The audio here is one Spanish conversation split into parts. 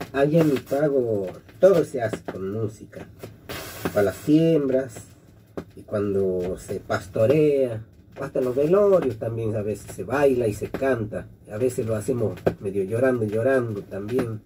Allá en mi pago todo se hace con música. Para las siembras y cuando se pastorea, hasta en los velorios también a veces se baila y se canta. A veces lo hacemos medio llorando, llorando también.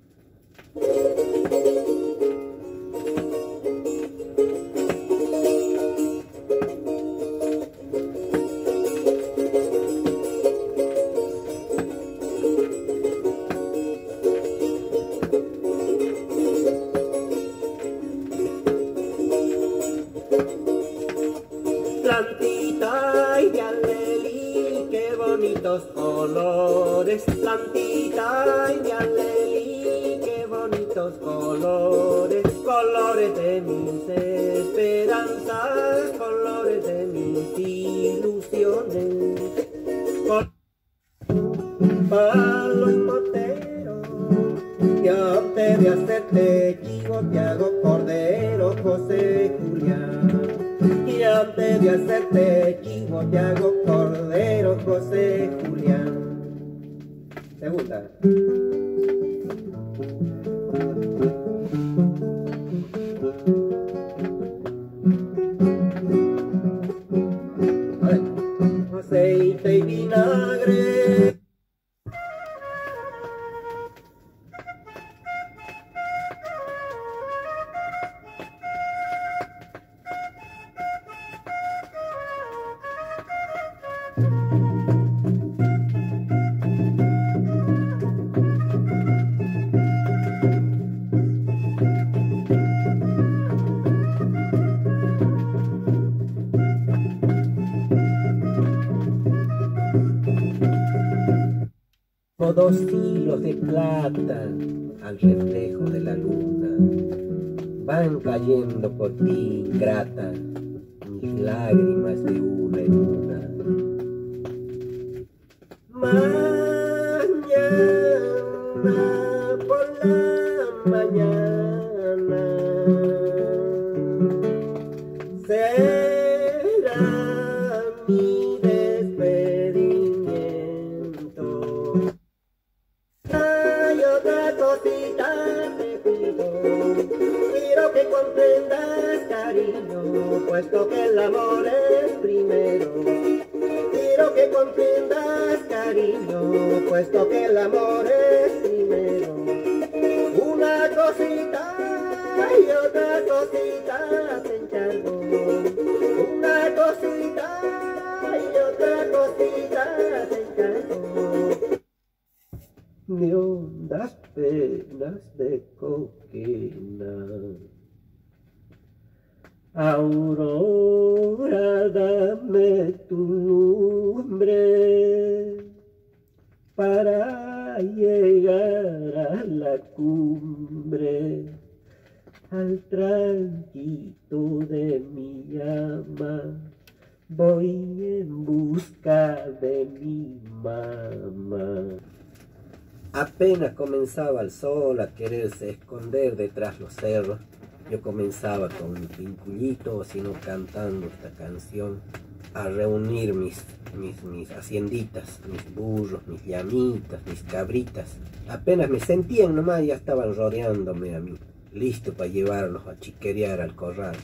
Plantita y de alelí, qué bonitos colores. Plantita y de alelí, qué bonitos colores. Colores de mis esperanzas, colores de mis ilusiones. Palo y motero, yo te de hacerte chivo, te hago cordero, José Julián. Y antes de hacerte chivo te hago cordero, José Julián. ¿Te gusta? Aceite y vinagre. Dos hilos de plata al reflejo de la luna van cayendo por ti, ingrata, mis lágrimas de una en una. Mañana por la mañana será mi despedimiento. Hay otra cosita te pido, quiero que comprendas, cariño, puesto que el amor es primero. Quiero que comprendas, cariño, puesto que el amor es primero. Una cosita y otra cosita te encargo. Una cosita y otra cosita te encargo. De hondas penas de coquina, Aurora, dame tu lumbre para llegar a la cumbre, al tranquito de mi llama, voy en busca de mi mamá. Apenas comenzaba el sol a quererse esconder detrás los cerros, yo comenzaba con mi pincullito, o si no cantando esta canción, a reunir mis hacienditas, mis burros, mis llamitas, mis cabritas. Apenas me sentían nomás, ya estaban rodeándome a mí, listo para llevarlos a chiquerear al corral.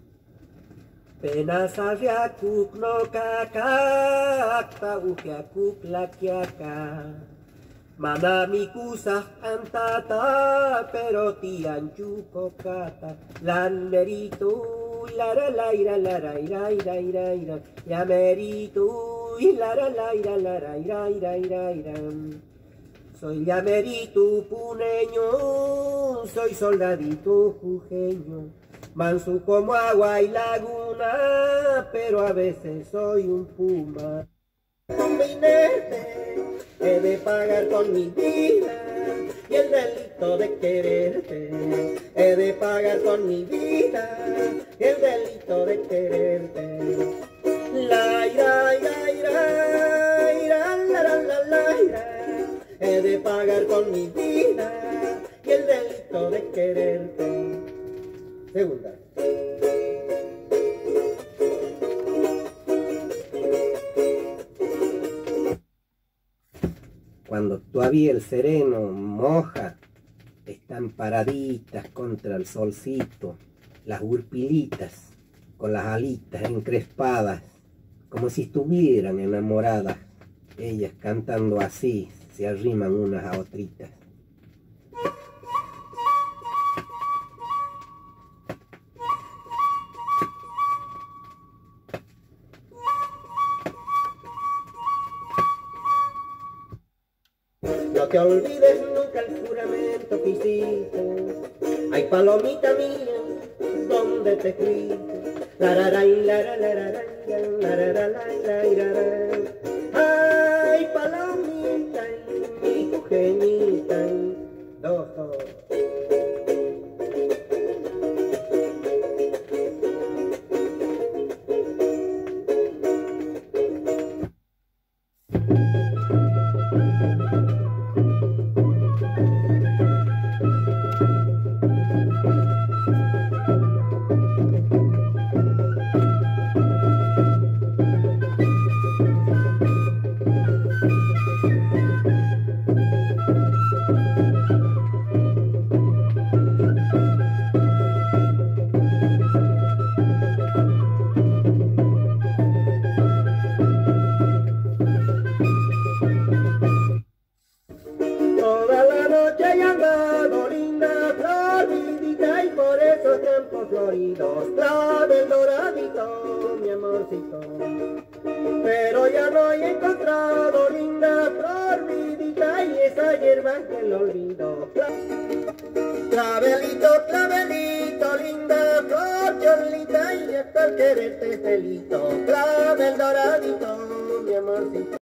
Penas arriacuc no cacac, pauquiacuc laquiaca. Manami kusa antata, pero tianchuco cata, landerito, lara laira, lara ira ira ira ira, llamerito, lara laira, lara ira ira ira ira. Soy llamerito puneño, soy soldadito jujeño, manso como agua y laguna, pero a veces soy un puma. Combinarte, he de pagar con mi vida y el delito de quererte. He de pagar con mi vida y el delito de quererte. La ira, ira, ira, ira, la, la, la, la, ira. He de pagar con mi vida y el delito de quererte. Segunda. Cuando todavía el sereno moja están paraditas contra el solcito, las urpilitas con las alitas encrespadas, como si estuvieran enamoradas. Ellas cantando así, se arriman unas a otritas. No te olvides nunca el juramento que hiciste. Ay, palomita mía, ¿dónde te fuiste? Ay, palomita, mi cujenita. Dos, dos. Floridos, clave doradito, mi amorcito. Pero ya no he encontrado linda flor vidita y esa hierba que lo olvido. Clavelito, clavelito, linda flor cholita y hasta el quererte felito. Clavel doradito, mi amorcito.